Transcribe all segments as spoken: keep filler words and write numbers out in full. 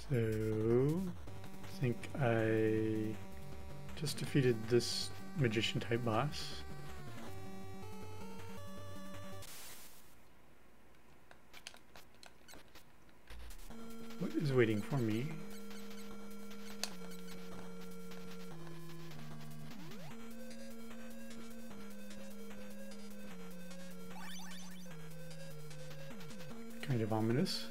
So, I think I just defeated this magician type boss. What is waiting for me? Kind of ominous.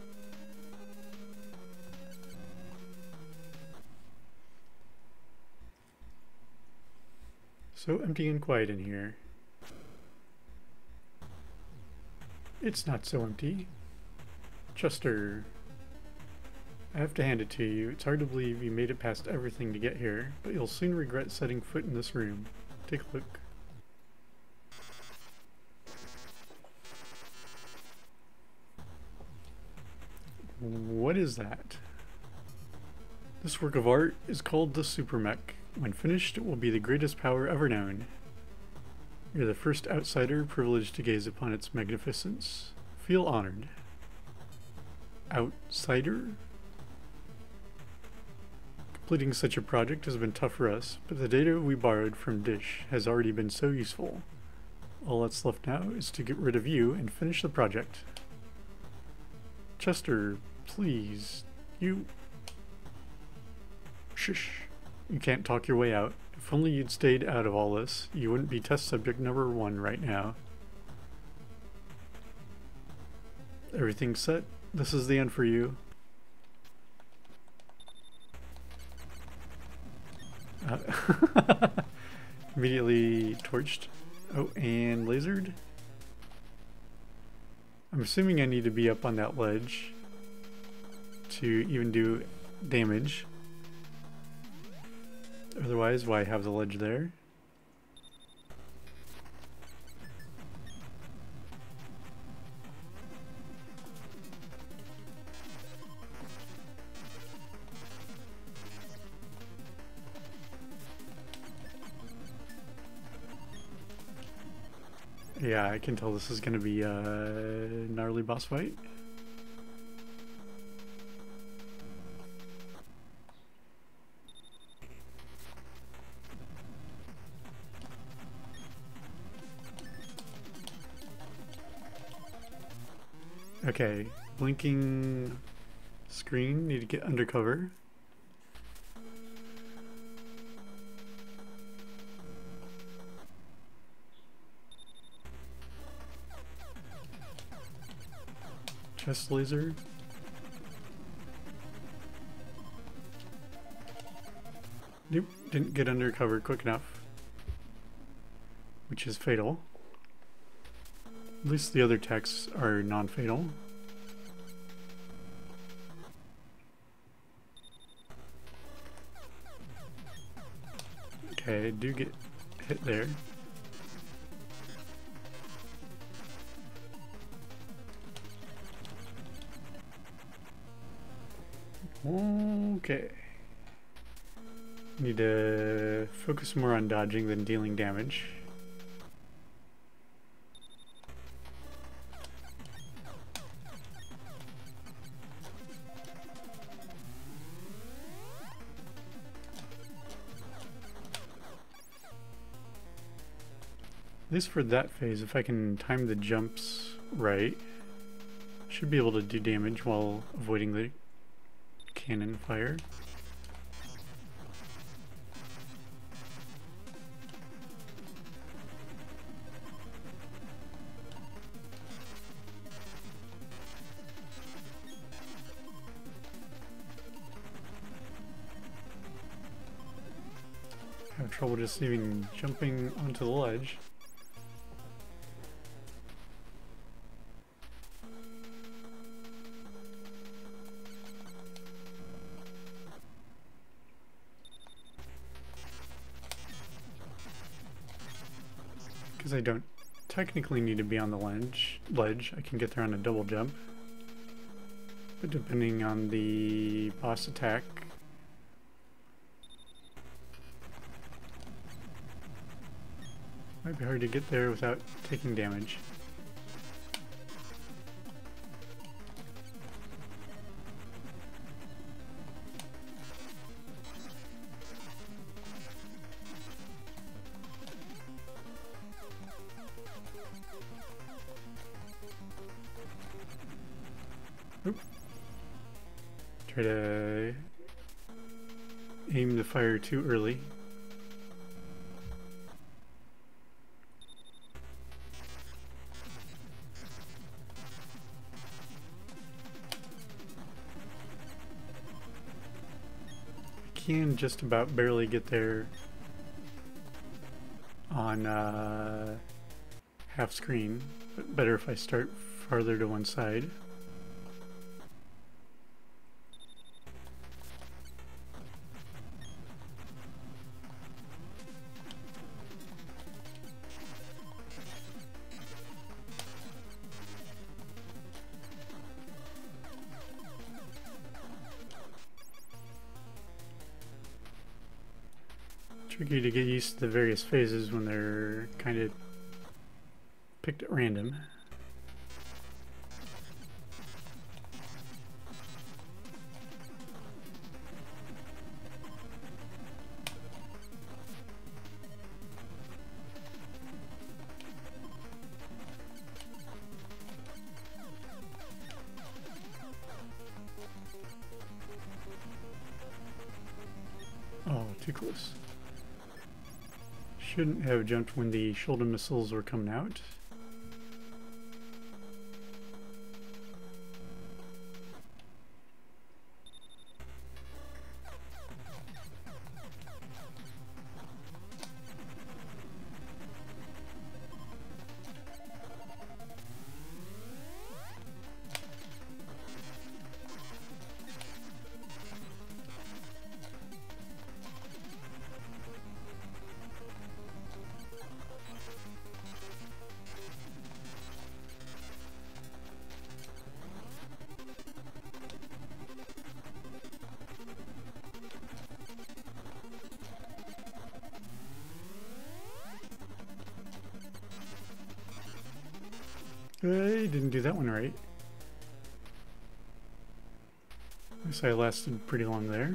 So empty and quiet in here. It's not so empty. Chester, I have to hand it to you. It's hard to believe you made it past everything to get here, but you'll soon regret setting foot in this room. Take a look. What is that? This work of art is called the Super Mech. When finished, it will be the greatest power ever known. You're the first outsider privileged to gaze upon its magnificence. Feel honored. Outsider? Completing such a project has been tough for us, but the data we borrowed from Dish has already been so useful. All that's left now is to get rid of you and finish the project. Chester, please, you... Shush. You can't talk your way out. If only you'd stayed out of all this, you wouldn't be test subject number one right now. Everything's set. This is the end for you. Uh, immediately torched. Oh, and lasered. I'm assuming I need to be up on that ledge to even do damage. Otherwise, why have the ledge there? Yeah, I can tell this is going to be a gnarly boss fight. Okay, blinking screen, need to get undercover. Chest laser. Nope, didn't get undercover quick enough, which is fatal. At least the other attacks are non-fatal. Okay, I do get hit there. Okay. Need to focus more on dodging than dealing damage. At least for that phase, if I can time the jumps right, should be able to do damage while avoiding the cannon fire. I have trouble just even jumping onto the ledge. Because I don't technically need to be on the ledge, ledge, I can get there on a double jump. But depending on the boss attack, might be hard to get there without taking damage. Oop. Try to aim the fire too early. Can just about barely get there on uh, half screen, but better if I start farther to one side. Tricky to get used to the various phases when they're kind of picked at random. Oh, too close. Shouldn't have jumped when the shoulder missiles were coming out. I didn't do that one right. Guess I lasted pretty long there.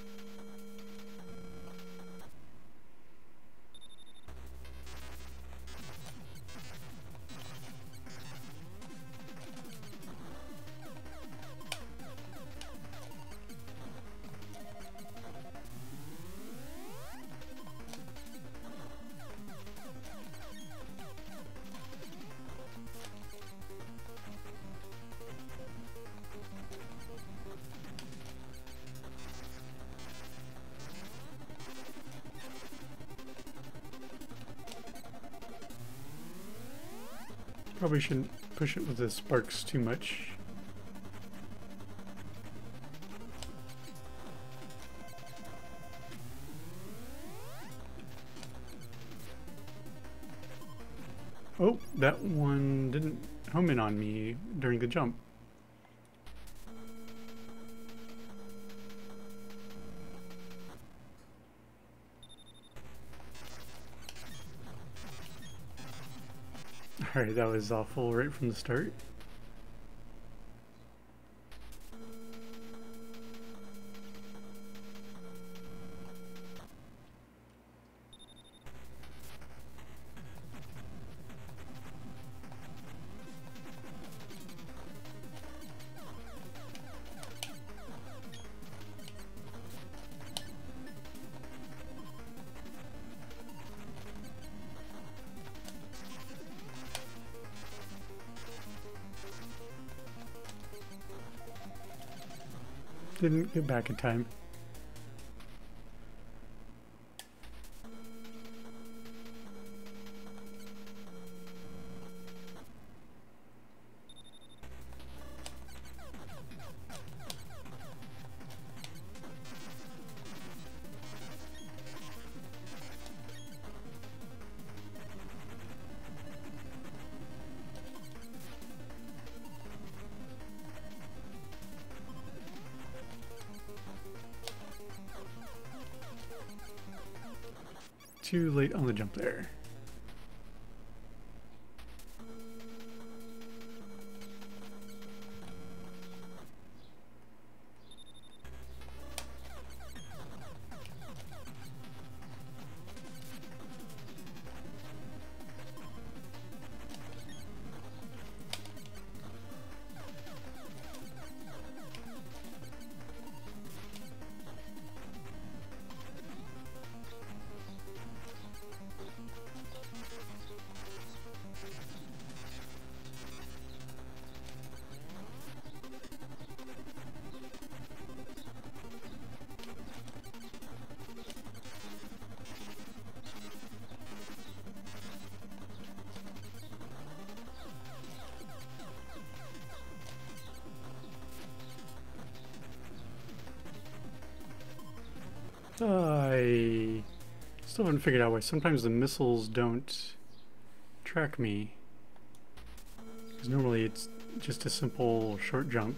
Probably shouldn't push it with the sparks too much. Oh, that one didn't home in on me during the jump. Alright, that was awful right from the start. Didn't get back in time. Too late on the jump there. I still haven't figured out why sometimes the missiles don't track me. Because normally it's just a simple short jump.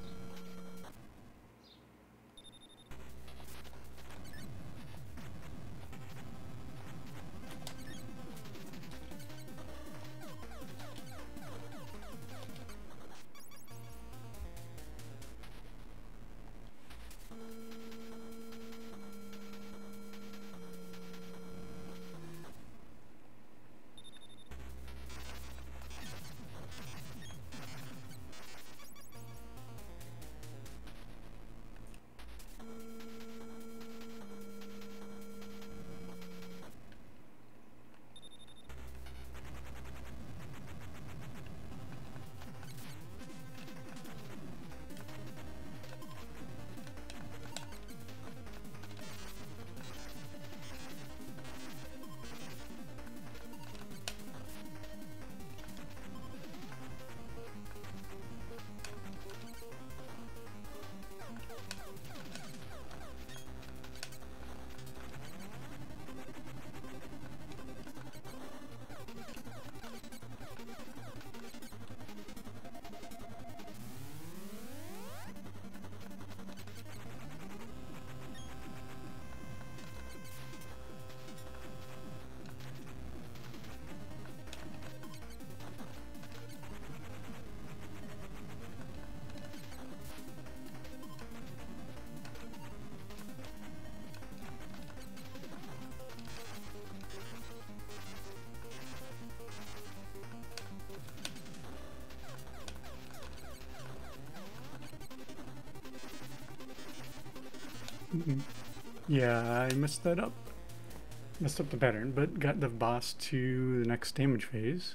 Mm-mm. Yeah, I messed that up. Messed up the pattern, but got the boss to the next damage phase.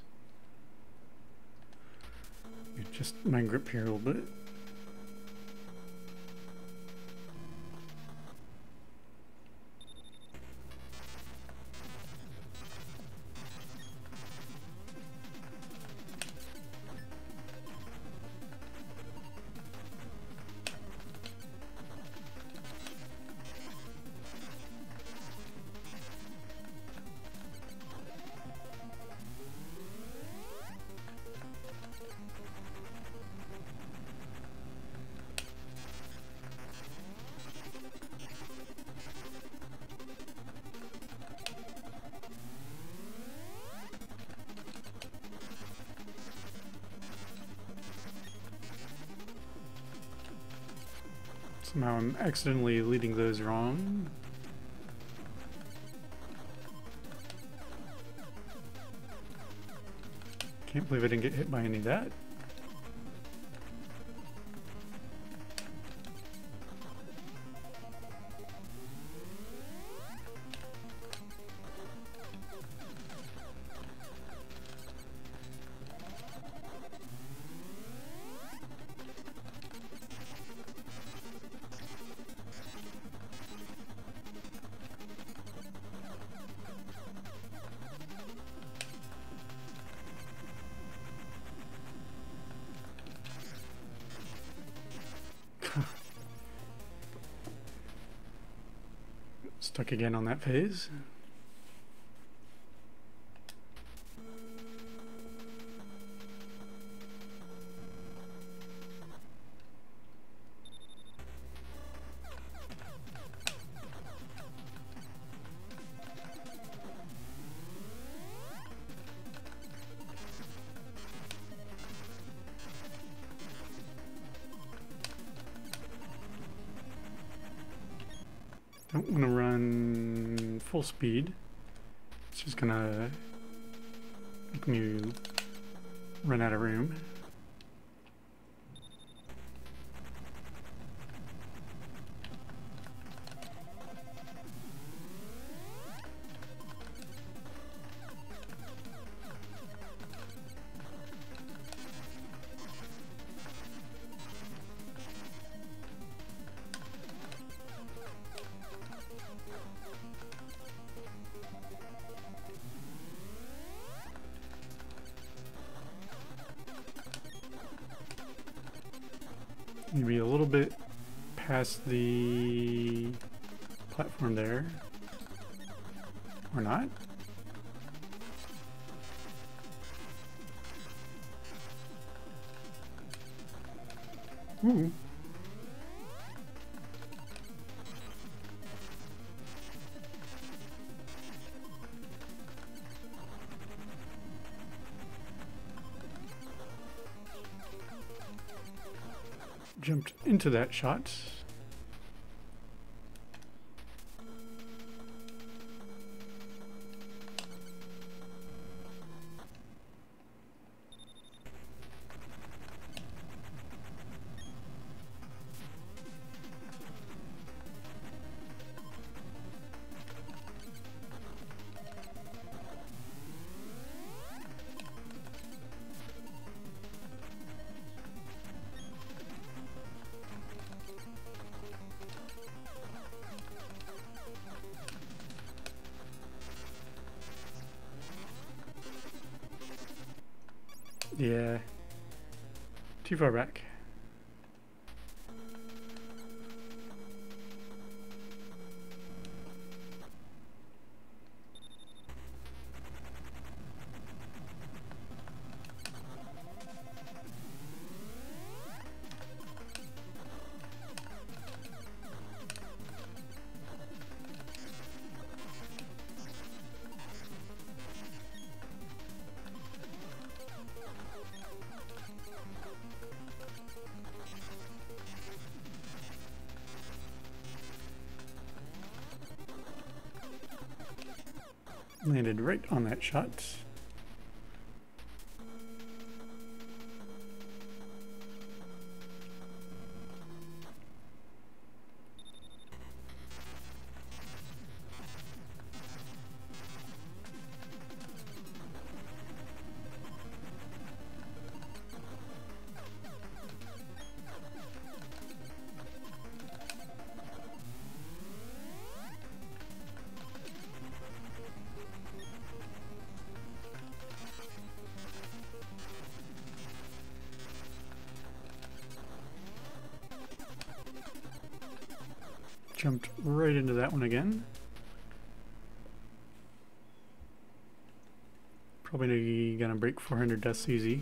Just my grip here a little bit. Somehow I'm accidentally leading those wrong. Can't believe I didn't get hit by any of that. Stuck again on that phase. Don't want to run full speed. It's just gonna make me run out of room. Maybe a little bit past the platform there. Or not? Ooh. Jumped into that shot. Yeah, too far back. Landed right on that shot. Jumped right into that one again. Probably gonna break four hundred deaths easy.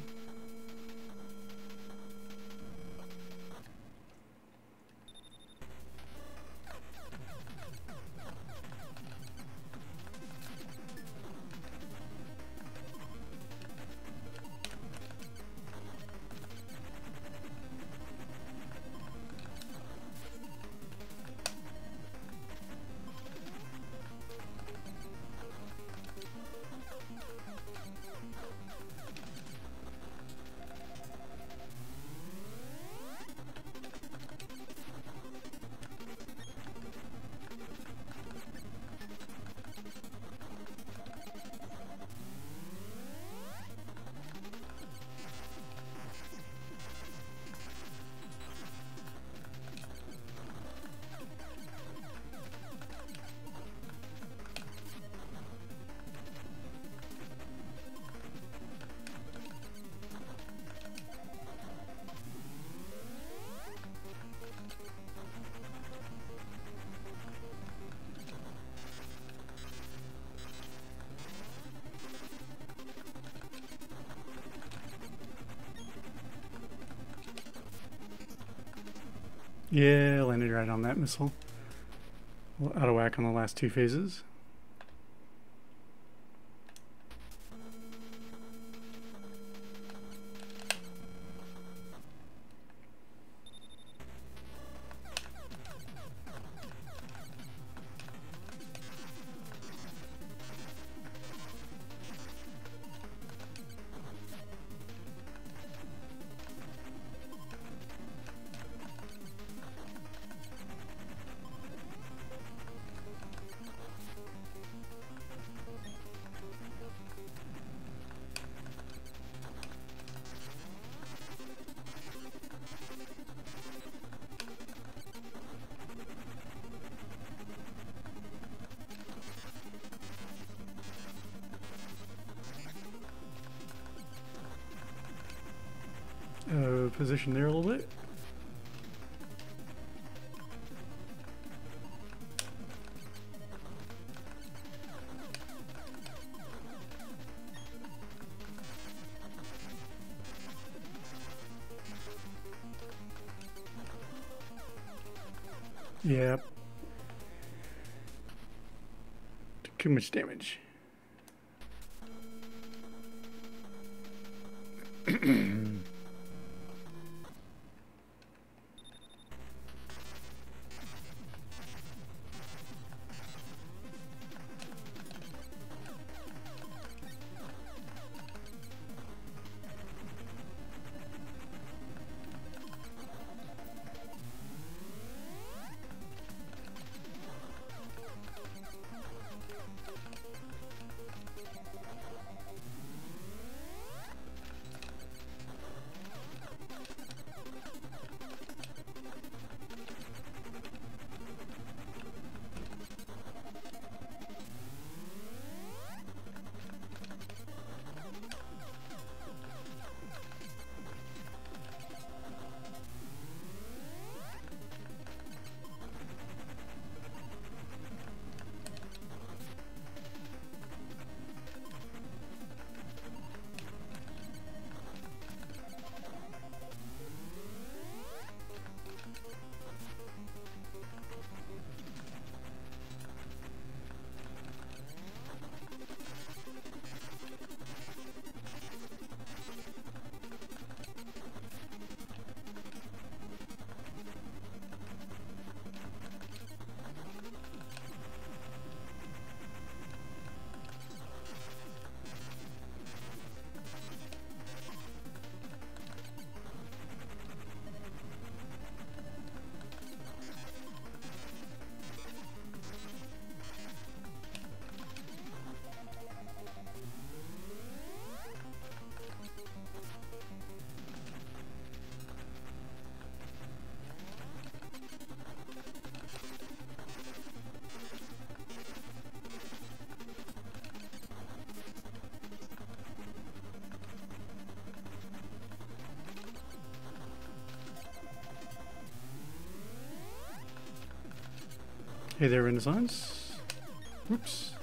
Yeah, landed right on that missile. A little out of whack on the last two phases. Uh, position there a little bit. Yep. Took too much damage. Hey there, Renaissance. Whoops.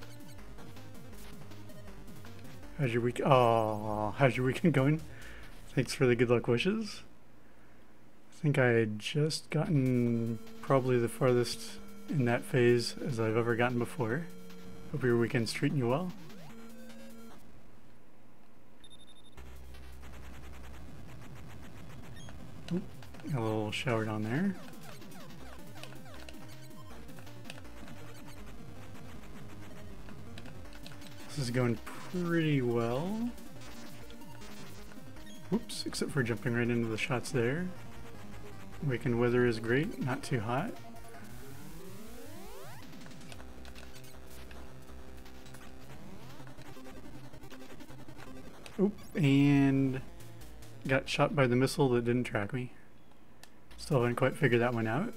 How's your week? Oh, how's your weekend going? Thanks for the good luck wishes. I think I had just gotten probably the farthest in that phase as I've ever gotten before. Hope your weekend's treating you well. Oop, got a little shower down there. This is going pretty well. Whoops, except for jumping right into the shots there. Weekend weather is great, not too hot. Oop, and got shot by the missile that didn't track me. Still haven't quite figured that one out.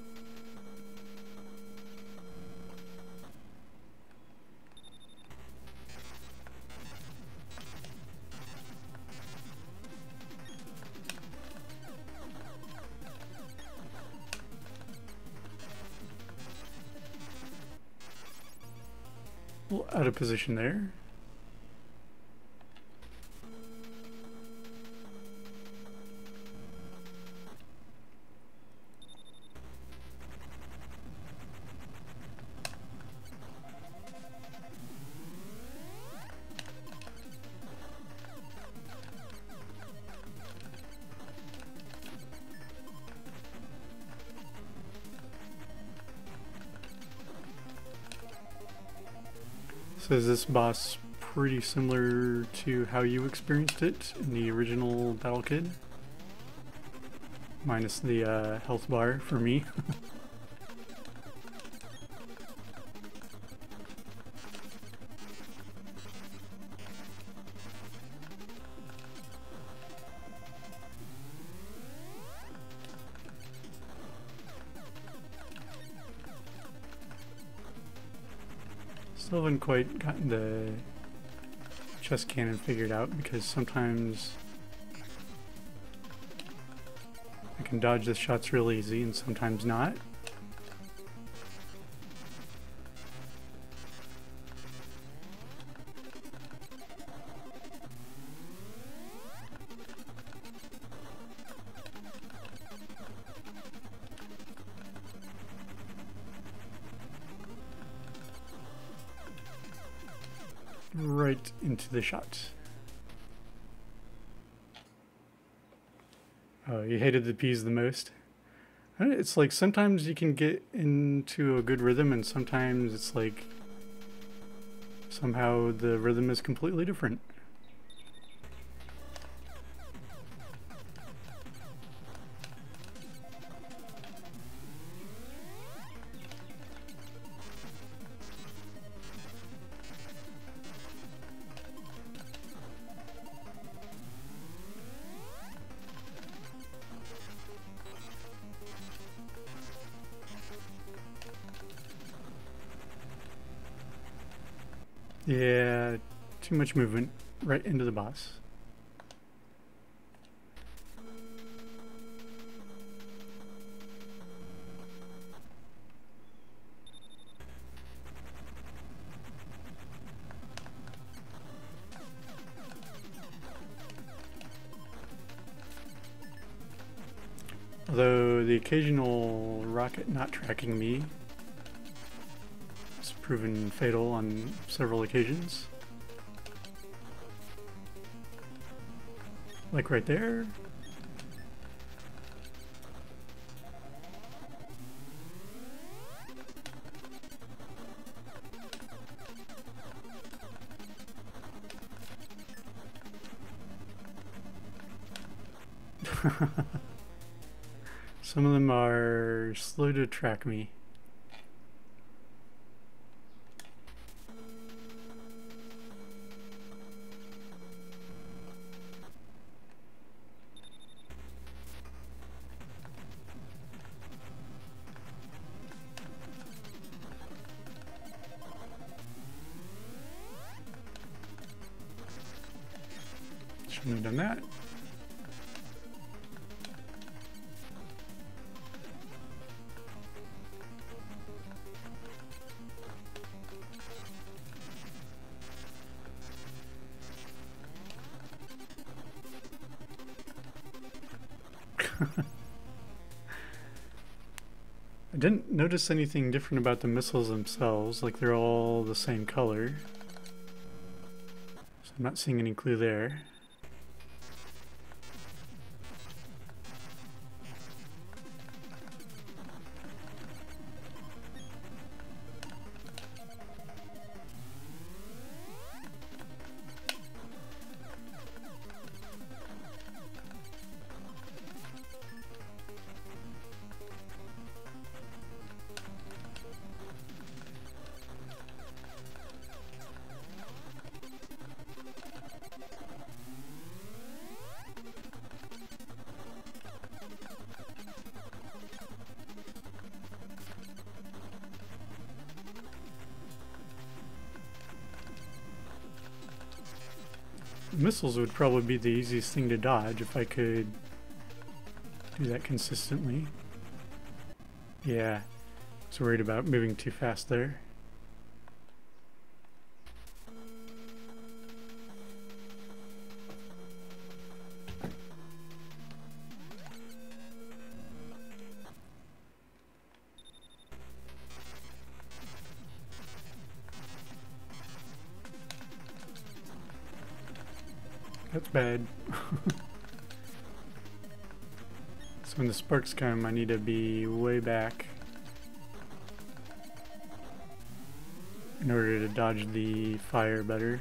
A little out of position there. So is this boss pretty similar to how you experienced it in the original Battle Kid? Minus the uh, health bar for me. Still haven't quite gotten the chest cannon figured out because sometimes I can dodge the shots real easy and sometimes not. right into the shot. Oh, you hated the peas the most? It's like sometimes you can get into a good rhythm and sometimes it's like somehow the rhythm is completely different. Yeah, too much movement right into the boss. Although the occasional rocket not tracking me has proven fatal on several occasions. Like right there. Some of them are slow to track me. Shouldn't have done that. I didn't notice anything different about the missiles themselves, like they're all the same color. So I'm not seeing any clue there. Missiles would probably be the easiest thing to dodge if I could do that consistently. Yeah, I was worried about moving too fast there. That's bad. So when the sparks come, I need to be way back in order to dodge the fire better.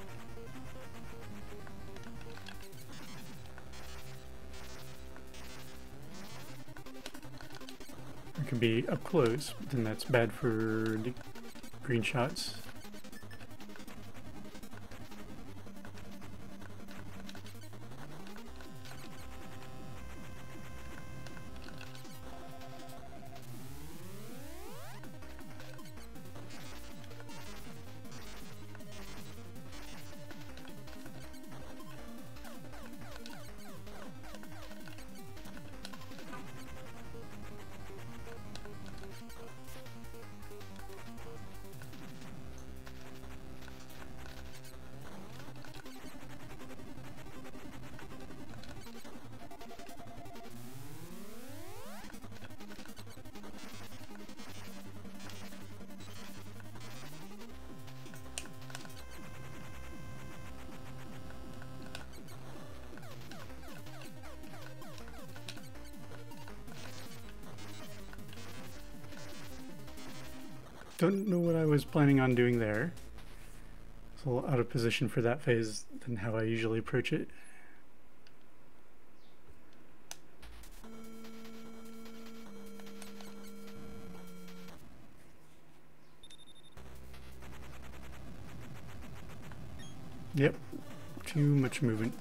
I could be up close, but then that's bad for the green shots. Don't know what I was planning on doing there. It's a little out of position for that phase than how I usually approach it. Yep, too much movement.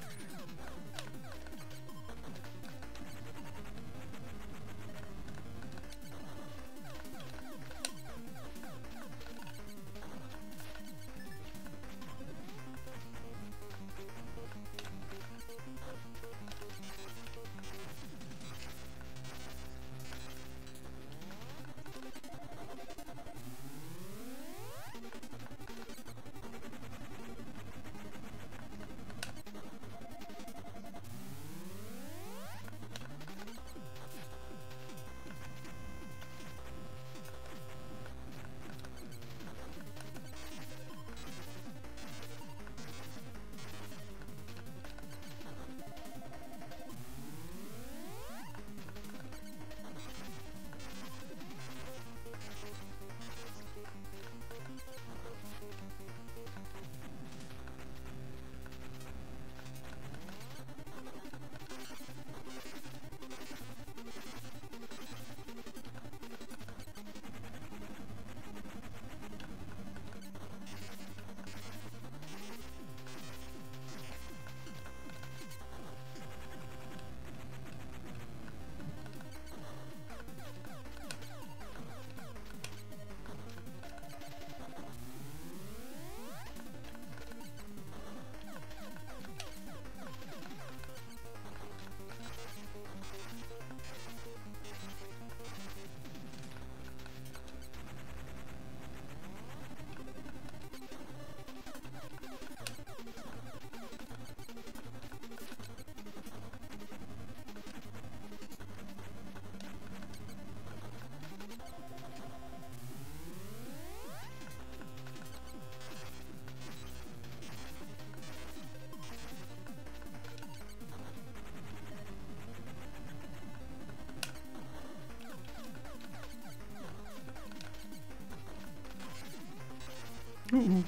Ooh.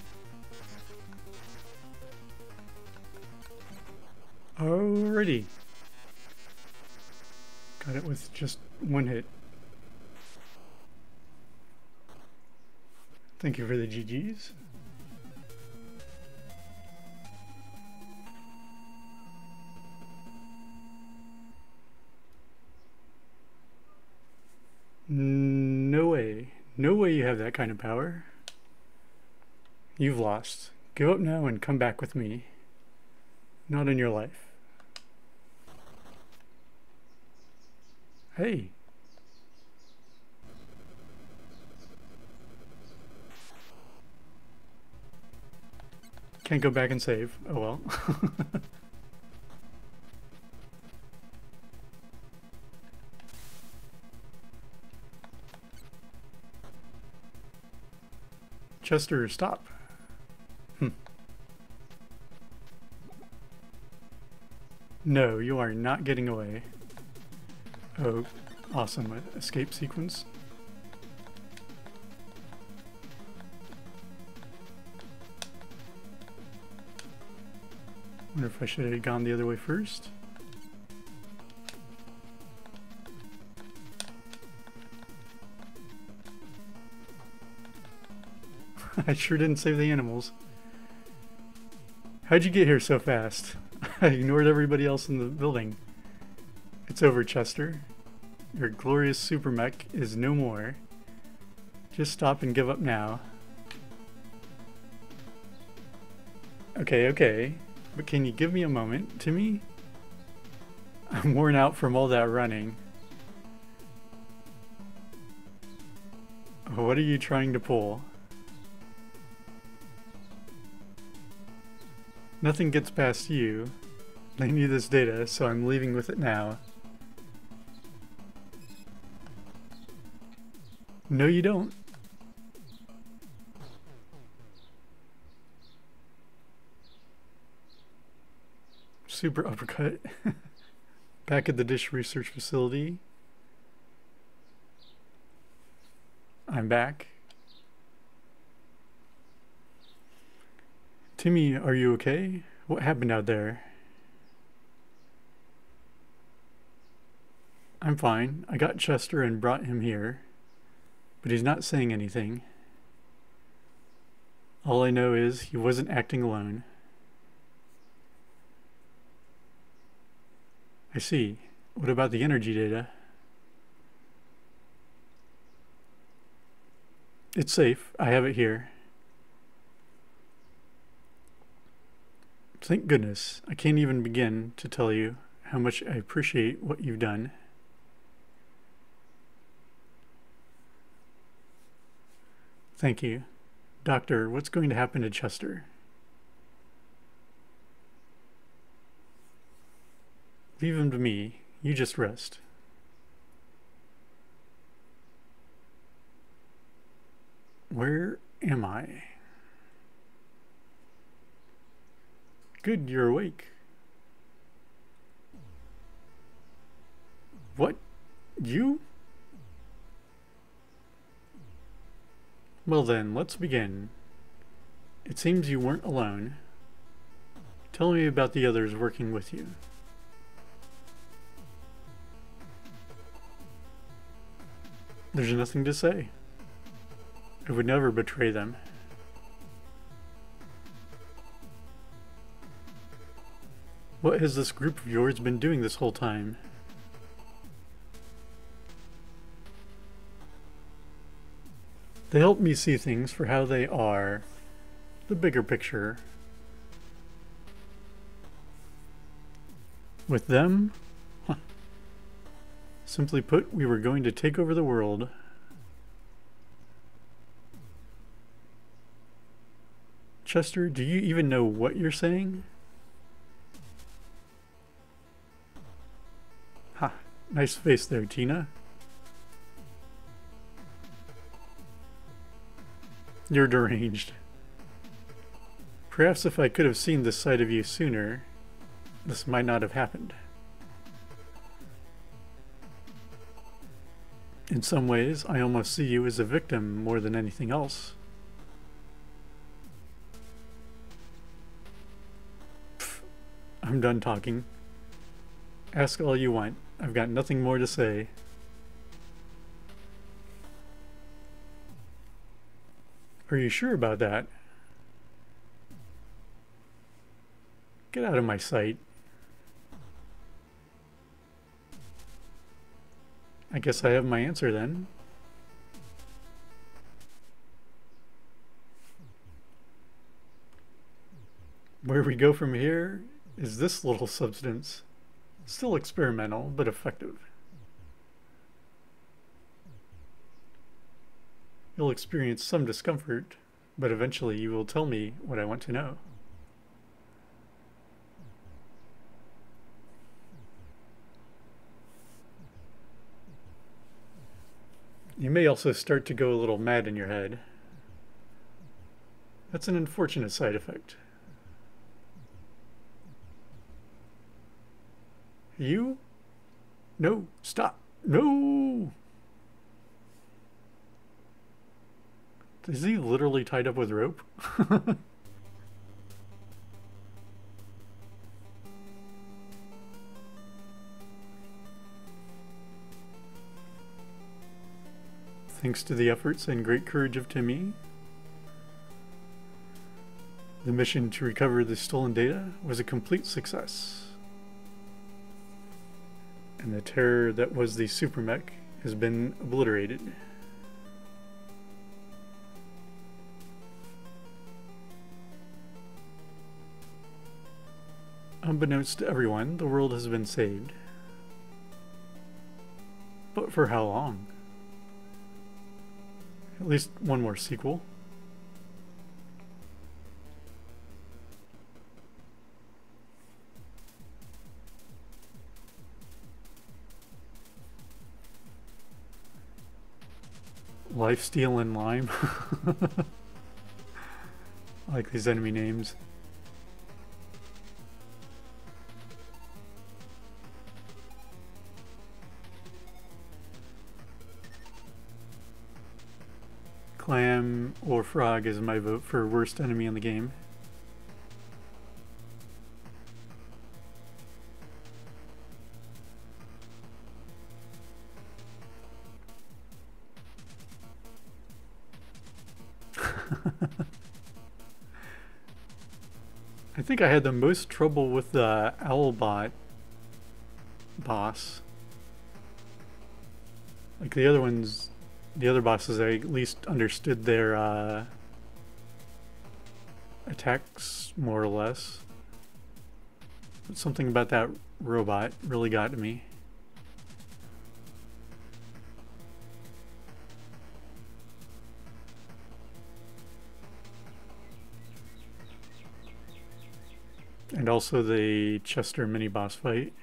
Alrighty. Got it with just one hit. Thank you for the G Gs. No way. No way you have that kind of power. You've lost. Go up now and come back with me. Not in your life. Hey. Can't go back and save. Oh well. Chester, stop. Hmm. No, you are not getting away. Oh, awesome. Escape sequence. Wonder if I should have gone the other way first. I sure didn't save the animals. How'd you get here so fast? I ignored everybody else in the building. It's over, Chester. Your glorious super mech is no more. Just stop and give up now. Okay, okay. But can you give me a moment, Timmy? I'm worn out from all that running. What are you trying to pull? Nothing gets past you. I need this data, so I'm leaving with it now. No, you don't. Super uppercut. Back at the dish research facility. I'm back. Timmy, are you okay? What happened out there? I'm fine. I got Chester and brought him here, but he's not saying anything. All I know is he wasn't acting alone. I see. What about the energy data? It's safe. I have it here. Thank goodness. I can't even begin to tell you how much I appreciate what you've done. Thank you. Doctor, what's going to happen to Chester? Leave him to me. You just rest. Where am I? Good, you're awake. What? You? Well then, let's begin. It seems you weren't alone. Tell me about the others working with you. There's nothing to say. I would never betray them. What has this group of yours been doing this whole time? They help me see things for how they are, the bigger picture. With them? Huh. Simply put, we were going to take over the world. Chester, do you even know what you're saying? Ha, nice face there, Tina. You're deranged. Perhaps if I could have seen this side of you sooner, this might not have happened. In some ways, I almost see you as a victim more than anything else. Pfft, I'm done talking. Ask all you want. I've got nothing more to say. Are you sure about that? Get out of my sight. I guess I have my answer then. Where we go from here is this little substance. Still experimental, but effective. You'll experience some discomfort, but eventually you will tell me what I want to know. You may also start to go a little mad in your head. That's an unfortunate side effect. You? No, stop. No! Is he literally tied up with rope? Thanks to the efforts and great courage of Timmy, the mission to recover the stolen data was a complete success. And the terror that was the supermech has been obliterated. Unbeknownst to everyone, the world has been saved. But for how long? At least one more sequel. Lifesteal and Lime. I like these enemy names. Clam or Frog is my vote for worst enemy in the game. I think I had the most trouble with the Owlbot boss. Like the other ones, the other bosses, I at least understood their uh, attacks more or less. But something about that robot really got to me. And also the Chester mini boss fight.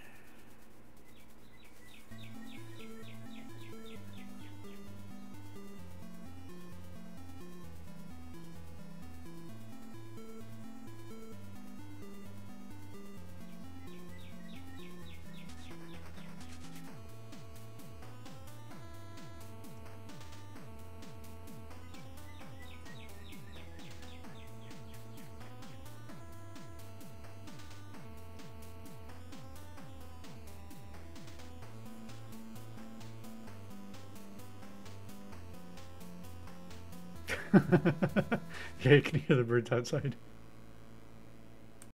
Yeah, you can hear the birds outside.